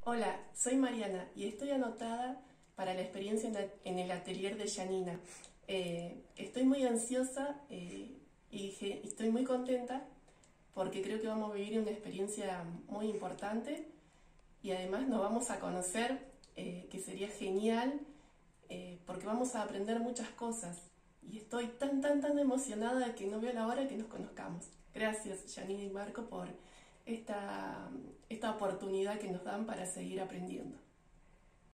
Hola, soy Mariana y estoy anotada para la experiencia en el atelier de Janina. Estoy muy ansiosa y estoy muy contenta porque creo que vamos a vivir una experiencia muy importante y además nos vamos a conocer, que sería genial porque vamos a aprender muchas cosas y estoy tan emocionada de que no veo la hora de que nos conozcamos. Gracias, Janina y Marco, por esta oportunidad que nos dan para seguir aprendiendo.